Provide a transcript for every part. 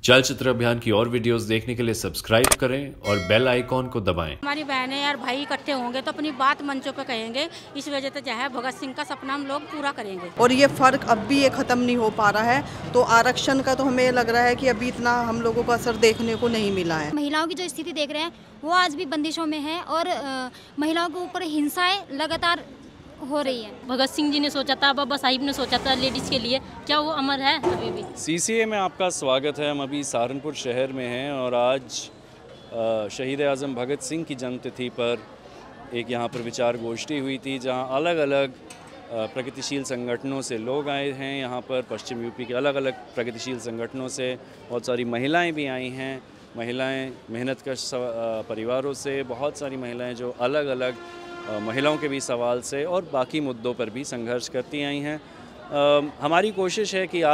चलचित्र अभियान की और वीडियोस देखने के लिए सब्सक्राइब करें और बेल आइकॉन को दबाएं। हमारी बहनें और भाई इकट्ठे होंगे तो अपनी बात मंचों पे कहेंगे। इस वजह से जो है भगत सिंह का सपना हम लोग पूरा करेंगे। और ये फ़र्क अब भी ये ख़त्म नहीं हो पा रहा है। तो आरक्षण का तो हमें लग रहा है कि अभी इतना हम लोगों को असर देखने को नहीं मिला है। महिलाओं की जो स्थिति देख रहे हैं वो आज भी बंदिशों में है और महिलाओं के ऊपर हिंसाएं लगातार हो रही है। भगत सिंह जी ने सोचा था, बाबा साहिब ने सोचा था लेडीज़ के लिए, क्या वो अमर है अभी भी? CCA में आपका स्वागत है। हम अभी सहारनपुर शहर में हैं और आज शहीद आज़म भगत सिंह की जन्मतिथि पर एक यहाँ पर विचार गोष्ठी हुई थी, जहाँ अलग अलग प्रगतिशील संगठनों से लोग आए हैं। यहाँ पर पश्चिम यूपी के अलग अलग प्रगतिशील संगठनों से बहुत सारी महिलाएं भी आई हैं। महिलाएं मेहनतकश परिवारों से, बहुत सारी महिलाएं जो अलग अलग महिलाओं के भी सवाल से और बाकी मुद्दों पर भी संघर्ष करती आई हैं। हमारी कोशिश है कि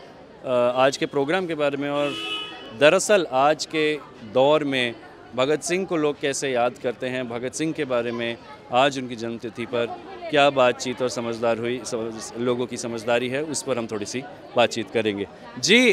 आज के प्रोग्राम के बारे में और दरअसल आज के दौर में भगत सिंह को लोग कैसे याद करते हैं, भगत सिंह के बारे में आज उनकी जन्मतिथि पर क्या बातचीत और लोगों की समझदारी है, उस पर हम थोड़ी सी बातचीत करेंगे। जी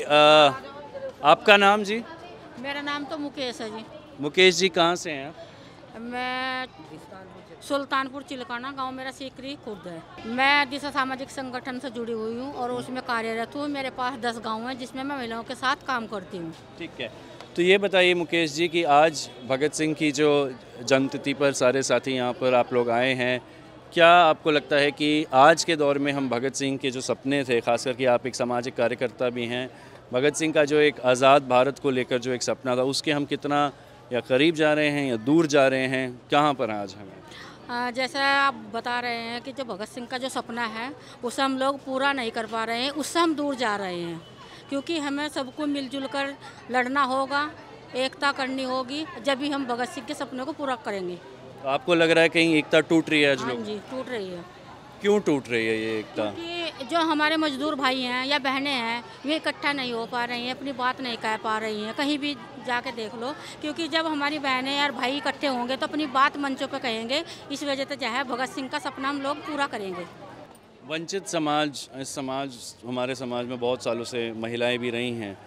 आपका नाम? जी मेरा नाम तो मुकेश है जी। मुकेश जी कहाँ से हैं आप? मैं सुल्तानपुर चिलकाना गांव मेरा सीकरी खुर्द है। मैं दिशा सामाजिक संगठन से जुड़ी हुई हूँ और उसमें कार्यरत हूँ। मेरे पास 10 गांव हैं जिसमें मैं महिलाओं के साथ काम करती हूँ। ठीक है, तो ये बताइए मुकेश जी कि आज भगत सिंह की जो जन्मतिथि पर सारे साथी यहाँ पर आप लोग आए हैं, क्या आपको लगता है कि आज के दौर में हम भगत सिंह के जो सपने थे, खासकर कि आप एक सामाजिक कार्यकर्ता भी हैं, भगत सिंह का जो एक आज़ाद भारत को लेकर जो एक सपना था, उसके हम कितना या करीब जा रहे हैं या दूर जा रहे हैं, कहाँ पर हैं आज हमें? जैसे आप बता रहे हैं कि जो भगत सिंह का जो सपना है उसे हम लोग पूरा नहीं कर पा रहे हैं, उससे हम दूर जा रहे हैं। क्योंकि हमें सबको मिलजुल कर लड़ना होगा, एकता करनी होगी, जब भी हम भगत सिंह के सपने को पूरा करेंगे। तो आपको लग रहा है कहीं एकता टूट रही है आज? हाँ जी, टूट रही है। क्यों टूट रही है ये एकता? क्योंकि जो हमारे मजदूर भाई हैं या बहनें हैं वे इकट्ठा नहीं हो पा रही हैं, अपनी बात नहीं कह पा रही हैं। कहीं भी जाके देख लो, क्योंकि जब हमारी बहनें और भाई इकट्ठे होंगे तो अपनी बात मंचों पे कहेंगे। इस वजह से जो है भगत सिंह का सपना हम लोग पूरा करेंगे। वंचित समाज, हमारे समाज में बहुत सालों से महिलाएं भी रही हैं,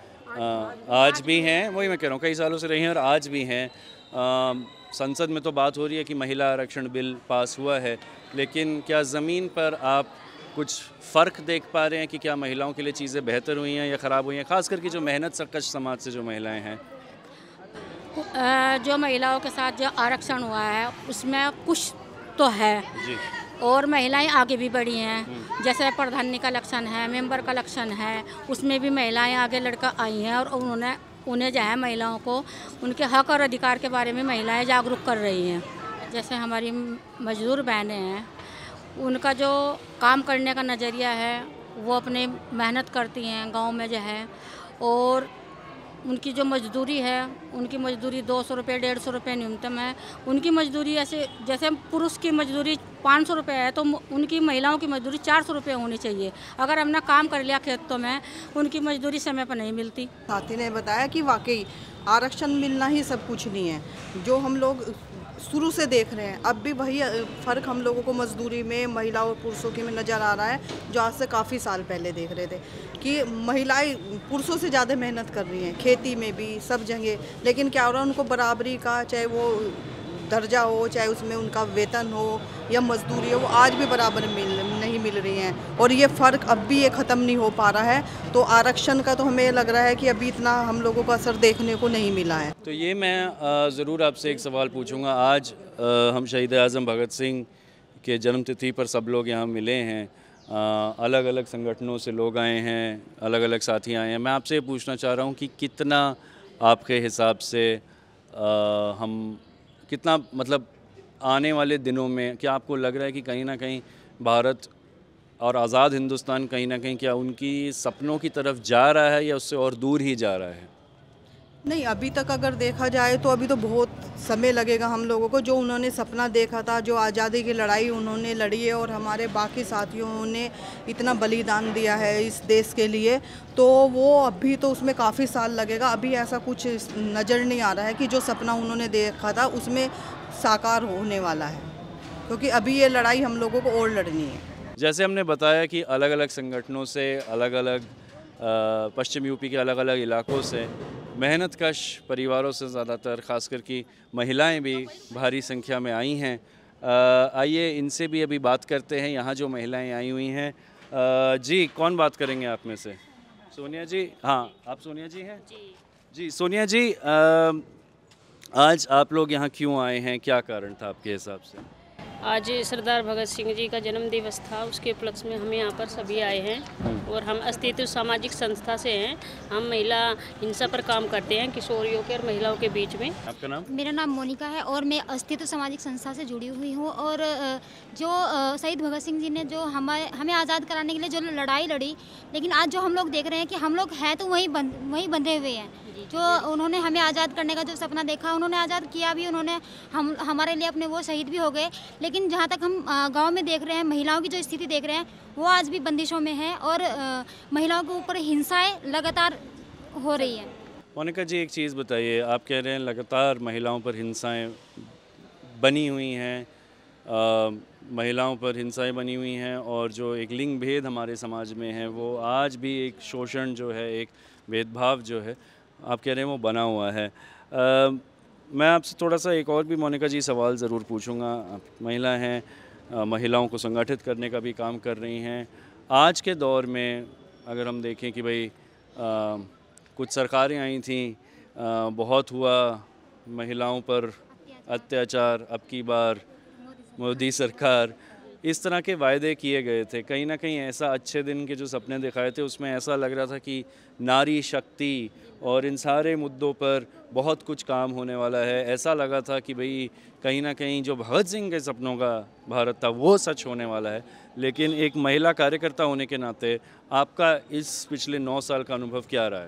आज भी हैं, वही मैं कह रहा हूँ, कई सालों से रही हैं और आज भी हैं। संसद में तो बात हो रही है कि महिला आरक्षण बिल पास हुआ है, लेकिन क्या ज़मीन पर आप कुछ फ़र्क देख पा रहे हैं कि क्या महिलाओं के लिए चीज़ें बेहतर हुई हैं या ख़राब हुई हैं, खास करके जो मेहनत सकश समाज से जो महिलाएं हैं? जो महिलाओं के साथ जो आरक्षण हुआ है उसमें कुछ तो है जी। और महिलाएं आगे भी बढ़ी हैं। जैसे प्रधानी का इलेक्शन है, मेंबर का इलेक्शन है, उसमें भी महिलाएं आगे लड़कर आई हैं और उन्हें जो है महिलाओं को उनके हक और अधिकार के बारे में महिलाएं जागरूक कर रही हैं। जैसे हमारी मजदूर बहनें हैं, उनका जो काम करने का नज़रिया है वो अपने मेहनत करती हैं गांव में जो है, और उनकी जो मजदूरी है, उनकी मजदूरी 200 रुपये 150 रुपये न्यूनतम है। उनकी मजदूरी ऐसे जैसे पुरुष की मजदूरी 500 रुपये है तो उनकी महिलाओं की मजदूरी 400 रुपये होनी चाहिए। अगर हमने काम कर लिया खेतों में, उनकी मजदूरी समय पर नहीं मिलती। साथी ने बताया कि वाकई आरक्षण मिलना ही सब कुछ नहीं है, जो हम लोग शुरू से देख रहे हैं। अब भी वही फ़र्क हम लोगों को मजदूरी में महिलाओं और पुरुषों के में नज़र आ रहा है, जो आज से काफ़ी साल पहले देख रहे थे कि महिलाएं पुरुषों से ज़्यादा मेहनत कर रही हैं, खेती में भी, सब जगह। लेकिन क्या हो रहा है, उनको बराबरी का चाहे वो दर्जा हो, चाहे उसमें उनका वेतन हो या मजदूरी हो, वो आज भी बराबर नहीं मिल रही हैं। और ये फ़र्क अब भी ये ख़त्म नहीं हो पा रहा है। तो आरक्षण का तो हमें लग रहा है कि अभी इतना हम लोगों को असर देखने को नहीं मिला है। तो ये मैं ज़रूर आपसे एक सवाल पूछूंगा। आज हम शहीद आज़म भगत सिंह के जन्मतिथि पर सब लोग यहाँ मिले हैं, अलग अलग संगठनों से लोग आए हैं, अलग अलग साथी आए हैं। मैं आपसे ये पूछना चाह रहा हूँ कि कितना आपके हिसाब से हम कितना मतलब आने वाले दिनों में क्या आपको लग रहा है कि कहीं ना कहीं भारत और आज़ाद हिंदुस्तान कहीं ना कहीं क्या उनकी सपनों की तरफ जा रहा है या उससे और दूर ही जा रहा है? नहीं, अभी तक अगर देखा जाए तो अभी तो बहुत समय लगेगा हम लोगों को। जो उन्होंने सपना देखा था, जो आज़ादी की लड़ाई उन्होंने लड़ी है और हमारे बाकी साथियों ने इतना बलिदान दिया है इस देश के लिए, तो वो अभी तो उसमें काफ़ी साल लगेगा। अभी ऐसा कुछ नज़र नहीं आ रहा है कि जो सपना उन्होंने देखा था उसमें साकार होने वाला है, क्योंकि अभी ये लड़ाई हम लोगों को और लड़नी है। जैसे हमने बताया कि अलग अलग संगठनों से, अलग अलग पश्चिम यूपी के अलग अलग इलाकों से, मेहनतकश परिवारों से ज़्यादातर, ख़ासकर कि महिलाएं भी भारी संख्या में आई हैं। आइए इनसे भी अभी बात करते हैं, यहाँ जो महिलाएं आई हुई हैं। जी, कौन बात करेंगे आप में से? सोनिया जी? हाँ, आप सोनिया जी हैं? जी सोनिया जी, आज आप लोग यहाँ क्यों आए हैं, क्या कारण था आपके हिसाब से? आज सरदार भगत सिंह जी का जन्म दिवस था, उसके उपलक्ष्य में हम यहाँ पर सभी आए हैं और हम अस्तित्व सामाजिक संस्था से हैं। हम महिला हिंसा पर काम करते हैं, किशोरियों के और महिलाओं के बीच में। आपका नाम? मेरा नाम मोनिका है और मैं अस्तित्व सामाजिक संस्था से जुड़ी हुई हूँ। और जो शहीद भगत सिंह जी ने जो हमें आज़ाद कराने के लिए जो लड़ाई लड़ी, लेकिन आज जो हम लोग देख रहे हैं कि हम लोग हैं तो वहीं बंधे हुए हैं। जो उन्होंने हमें आज़ाद करने का जो सपना देखा, उन्होंने आज़ाद किया भी, उन्होंने हमारे लिए अपने वो शहीद भी हो गए। लेकिन जहाँ तक हम गांव में देख रहे हैं, महिलाओं की जो स्थिति देख रहे हैं, वो आज भी बंदिशों में है और महिलाओं के ऊपर हिंसाएं लगातार हो रही हैं। मोनिका जी, एक चीज़ बताइए, आप कह रहे हैं लगातार महिलाओं पर हिंसाएं बनी हुई हैं, महिलाओं पर हिंसाएं बनी हुई हैं और जो एक लिंग भेद हमारे समाज में है, वो आज भी एक शोषण जो है, एक भेदभाव जो है, आप कह रहे हैं वो बना हुआ है। मैं आपसे थोड़ा सा एक और भी मोनिका जी सवाल ज़रूर पूछूंगा। आप महिला हैं, महिलाओं को संगठित करने का भी काम कर रही हैं। आज के दौर में अगर हम देखें कि भाई कुछ सरकारें आई थीं, बहुत हुआ महिलाओं पर अत्याचार, अब की बार मोदी सरकार, इस तरह के वायदे किए गए थे। कहीं ना कहीं ऐसा अच्छे दिन के जो सपने दिखाए थे, उसमें ऐसा लग रहा था कि नारी शक्ति और इन सारे मुद्दों पर बहुत कुछ काम होने वाला है। ऐसा लगा था कि भाई कहीं ना कहीं जो भगत सिंह के सपनों का भारत था वो सच होने वाला है। लेकिन एक महिला कार्यकर्ता होने के नाते आपका इस पिछले 9 साल का अनुभव क्या रहा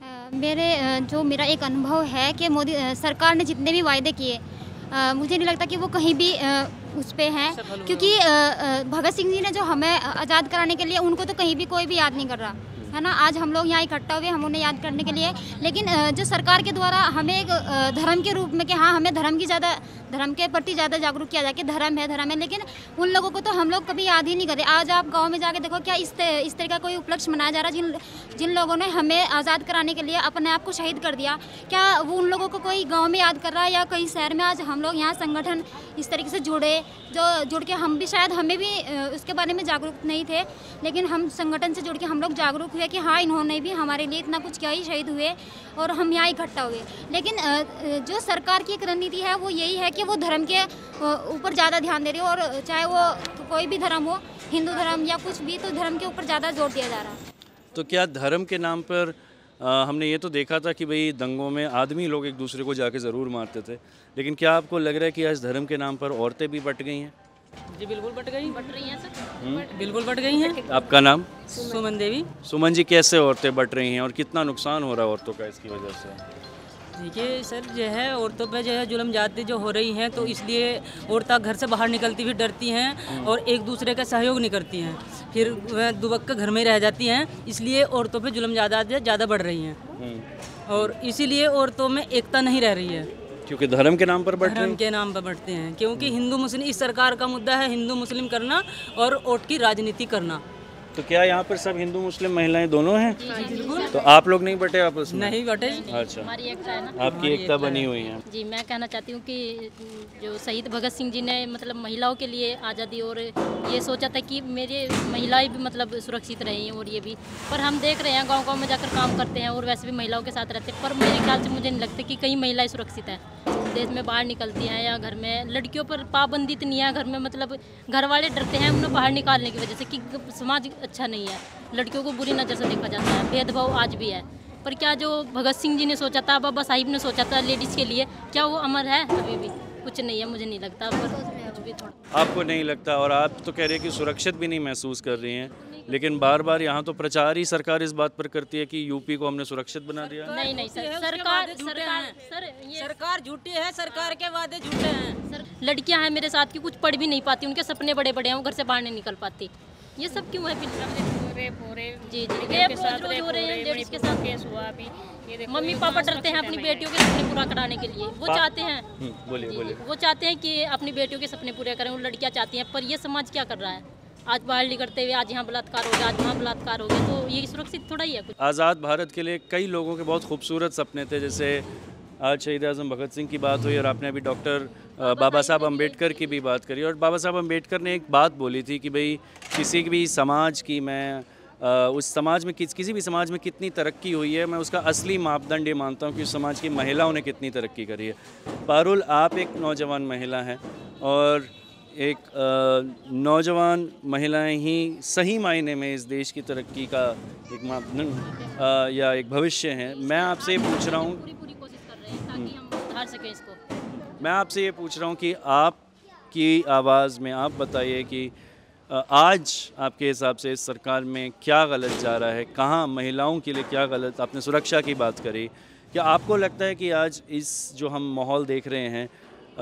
है? मेरा एक अनुभव है कि मोदी सरकार ने जितने भी वायदे किए, मुझे नहीं लगता कि वो कहीं भी उस पे हैं, क्योंकि भगत सिंह जी ने जो हमें आज़ाद कराने के लिए, उनको तो कहीं भी कोई भी याद नहीं कर रहा है ना। आज हम लोग यहाँ इकट्ठा हुए, हम उन्हें याद करने के लिए। लेकिन जो सरकार के द्वारा हमें एक धर्म के रूप में कि हाँ, हमें धर्म के प्रति ज़्यादा जागरूक किया जाए कि धर्म है, लेकिन उन लोगों को तो हम लोग कभी याद ही नहीं करते। आज आप गांव में जाके देखो, क्या इस तरह का कोई उपलक्ष्य मनाया जा रहा है? जिन लोगों ने हमें आज़ाद कराने के लिए अपने आप को शहीद कर दिया, क्या वो उन लोगों को कोई गाँव में याद कर रहा है या कहीं शहर में? आज हम लोग यहाँ संगठन इस तरीके से जुड़ के हम भी शायद हमें भी उसके बारे में जागरूक नहीं थे, लेकिन हम संगठन से जुड़ के हम लोग जागरूक हुए कि हाँ, इन्होंने भी हमारे लिए इतना कुछ किया ही, शहीद हुए और हम यहाँ इकट्ठा हुए। लेकिन जो सरकार की एक रणनीति है वो यही है कि वो धर्म के ऊपर ज़्यादा ध्यान दे रही है, और चाहे वो कोई भी धर्म हो, हिंदू धर्म या कुछ भी, तो धर्म के ऊपर ज़्यादा जोर दिया जा रहा है। तो क्या धर्म के नाम पर हमने ये तो देखा था कि भाई दंगों में आदमी लोग एक दूसरे को जाके ज़रूर मारते थे, लेकिन क्या आपको लग रहा है कि आज धर्म के नाम पर औरतें भी बट गई हैं? जी बिल्कुल बट रही हैं सर, बिल्कुल बट गई हैं। आपका नाम? सुमन देवी। सुमन जी, कैसे औरतें बट रही हैं और कितना नुकसान हो रहा है औरतों का इसकी वजह से? देखिए सर, जो है औरतों पे जो है जुल्म ज़्यादती जो हो रही हैं, तो इसलिए औरतें घर से बाहर निकलती भी डरती हैं और एक दूसरे का सहयोग नहीं करती हैं, फिर वह दुबक घर में रह जाती हैं। इसलिए औरतों पे जुल्म ज़्यादा बढ़ रही हैं और इसीलिए औरतों में एकता नहीं रह रही है, क्योंकि धर्म के नाम पर धर्म के नाम पर बढ़ते हैं। क्योंकि हिंदू मुस्लिम, इस सरकार का मुद्दा है हिंदू मुस्लिम करना और वोट की राजनीति करना। तो क्या यहाँ पर सब हिंदू मुस्लिम महिलाएं दोनों हैं? तो आप लोग नहीं बटे आपस में? नहीं बटे। अच्छा, हमारी एकता है ना, आपकी एकता बनी हुई है। जी, मैं कहना चाहती हूँ कि जो शहीद भगत सिंह जी ने मतलब महिलाओं के लिए आज़ादी और ये सोचा था कि मेरी महिलाएं भी मतलब सुरक्षित रहें, और ये भी, पर हम देख रहे हैं गांव-गांव में जाकर काम करते हैं और वैसे भी महिलाओं के साथ रहते हैं, पर मेरे ख्याल से मुझे नहीं लगता कि कई महिलाएं सुरक्षित हैं। देश में बाहर निकलती हैं या घर में, लड़कियों पर पाबंदी इतनी है घर में, मतलब घर वाले डरते हैं उन्हें बाहर निकालने की वजह से कि समाज अच्छा नहीं है, लड़कियों को बुरी नज़र से देखा जाता है, भेदभाव आज भी है। पर क्या जो भगत सिंह जी ने सोचा था, बाबा साहिब ने सोचा था लेडीज़ के लिए, क्या वो अमर है? अभी भी कुछ नहीं है, मुझे नहीं लगता। पर कुछ भी थोड़ा आपको नहीं लगता, और आप तो कह रहे हैं कि सुरक्षित भी नहीं महसूस कर रही हैं, लेकिन बार बार यहाँ तो प्रचार ही सरकार इस बात पर करती है कि यूपी को हमने सुरक्षित बना दिया। नहीं सर, सरकार झूठी है, सरकार के वादे झूठे हैं। सर, लड़कियां हैं मेरे साथ की कुछ पढ़ भी नहीं पाती, उनके सपने बड़े बड़े हैं, वो घर से बाहर नहीं निकल पाती। ये सब क्यों है? जी, रोज हो रहे हैं, लेडीज के साथ केस हुआ अभी। मम्मी पापा डरते हैं अपनी बेटियों के सपने पूरा कराने के लिए, वो चाहते हैं, बोलिए। वो चाहते हैं कि अपनी बेटियों के सपने पूरे करें, वो लड़कियां चाहती हैं, पर ये समाज क्या कर रहा है? आज बाहर करते हुए आज यहाँ बलात्कार हो गया, आज वहाँ बलात्कार हो गया, तो ये सुरक्षित थोड़ा ही है कुछ। आज़ाद भारत के लिए कई लोगों के बहुत खूबसूरत सपने थे, जैसे आज शहीद आज़म भगत सिंह की बात हुई और आपने अभी डॉक्टर बाबा साहब अम्बेडकर की भी बात करी। और बाबा साहब अम्बेडकर ने एक बात बोली थी कि भाई किसी भी समाज की मैं उस समाज में किसी भी समाज में कितनी तरक्की हुई है, मैं उसका असली मापदंड ये मानता हूँ कि उस समाज की महिलाओं ने कितनी तरक्की करी है। पारुल, आप एक नौजवान महिला हैं और एक नौजवान महिलाएं ही सही मायने में इस देश की तरक्की का एक मापदंड या एक भविष्य हैं। मैं आपसे ये पूछ रहा हूँ, पूरी कोशिश कर रहे हैं ताकि हम सुधार सकें इसको। मैं आपसे ये पूछ रहा हूँ कि आपकी आवाज़ में आप बताइए कि आज आपके हिसाब से इस सरकार में क्या गलत जा रहा है, कहाँ महिलाओं के लिए क्या गलत। आपने सुरक्षा की बात करी, क्या आपको लगता है कि आज इस जो हम माहौल देख रहे हैं,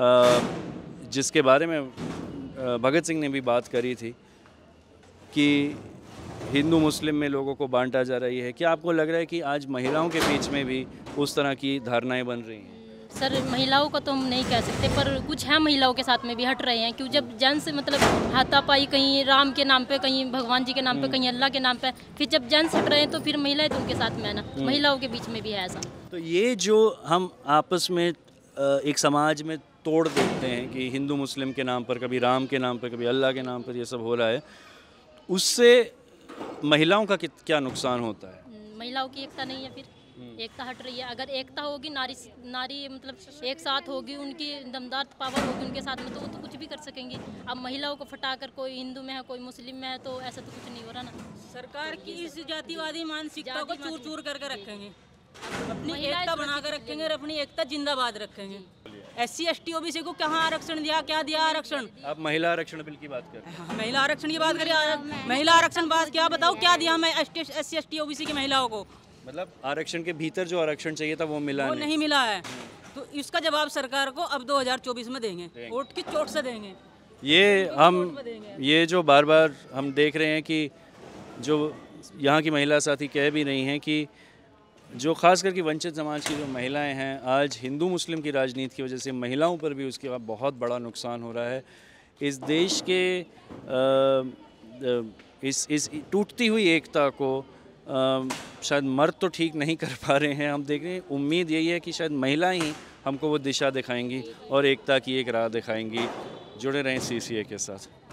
जिसके बारे में भगत सिंह ने भी बात करी थी कि हिंदू मुस्लिम में लोगों को बांटा जा रही है, क्या आपको लग रहा है कि आज महिलाओं के बीच में भी उस तरह की धारणाएं बन रही हैं? सर, महिलाओं को तो हम नहीं कह सकते, पर कुछ है महिलाओं के साथ में भी हट रहे हैं। क्यों, जब जेंट्स मतलब हाथापाई कहीं राम के नाम पे, कहीं भगवान जी के नाम पे, कहीं अल्लाह के नाम पे, फिर जब जेंट्स हट रहे हैं तो फिर महिलाएं तो उनके साथ में है ना, महिलाओं के बीच में भी है ऐसा। तो ये जो हम आपस में एक समाज में तोड़ देते हैं कि हिंदू मुस्लिम के नाम पर, कभी राम के नाम पर, कभी अल्लाह के नाम पर ये सब हो रहा है, उससे महिलाओं का क्या नुकसान होता है? महिलाओं की एकता नहीं है, फिर एकता हट रही है। अगर एकता होगी, नारी मतलब एक साथ होगी, उनकी दमदार पावर होगी उनके साथ में, तो वो तो कुछ भी कर सकेंगी। अब महिलाओं को फटाकर कोई हिंदू में है कोई मुस्लिम में है, तो ऐसा तो कुछ नहीं हो रहा ना। सरकार की इस जातिवादी मानसिकता को चूर चूर करके रखेंगे, अपनी एकता बना कर रखेंगे और अपनी एकता जिंदाबाद रखेंगे। SC ST OBC को कहाँ आरक्षण दिया, क्या दिया आरक्षण? आप महिला आरक्षण बिल की बात कर, महिला आरक्षण की बात करें, महिला आरक्षण बात क्या बताओ, क्या दिया हमें SC ST OBC की महिलाओं को? मतलब आरक्षण के भीतर जो आरक्षण चाहिए था वो मिला नहीं मिला है, तो इसका जवाब सरकार को अब 2024 में देंगे, वोट की चोट से देंगे। ये जो बार बार हम देख रहे हैं कि जो यहाँ की महिला साथी कह भी रही हैं कि जो खास करके वंचित समाज की जो महिलाएं हैं, आज हिंदू मुस्लिम की राजनीति की वजह से महिलाओं पर भी उसके बहुत बड़ा नुकसान हो रहा है। इस देश के इस टूटती हुई एकता को शायद मर्द तो ठीक नहीं कर पा रहे हैं। हम देख रहे हैं, उम्मीद यही है कि शायद महिलाएं ही हमको वो दिशा दिखाएंगी और एकता की एक राह दिखाएंगी। जुड़े रहें CCA के साथ।